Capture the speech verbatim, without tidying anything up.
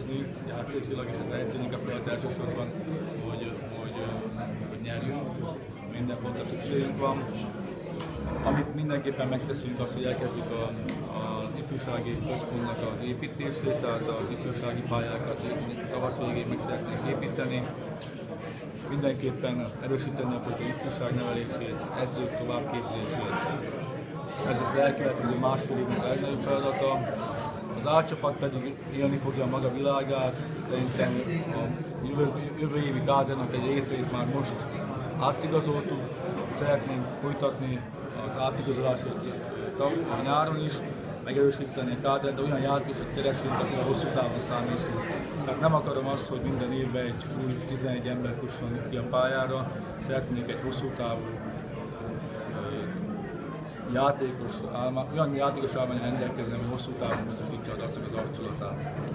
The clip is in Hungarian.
fokozni játékilag, és edzőnek a feladat elsősorban, hogy, hogy, hogy nyerjünk. Minden pontra szükségünk van. Amit mindenképpen megteszünk, az, hogy elkezdjük a, az ifjúsági központnak az építését, tehát az ifjúsági pályákat tavasz végén meg szeretnénk építeni. Mindenképpen erősíteni a ifjúság nevelését, edzők továbbképzését. Ez az elkövetkező másfél évnek a legnagyobb feladata. Az A csapat pedig élni fogja a maga világát. Szerintem a jövő, jövő évi kádernak egy részét már most átigazoltuk. Szeretnénk folytatni az átigazolásot a nyáron is, megerősíteni a kádert, de olyan játékosok keresünk, akik a hosszú távon számítunk. Tehát nem akarom azt, hogy minden évben egy új tizenegy ember fusson ki a pályára, szeretnék egy hosszú távú játékos, álma, olyan játékos állmány rendelkezni, ami hosszú távon biztosítja az arculatát.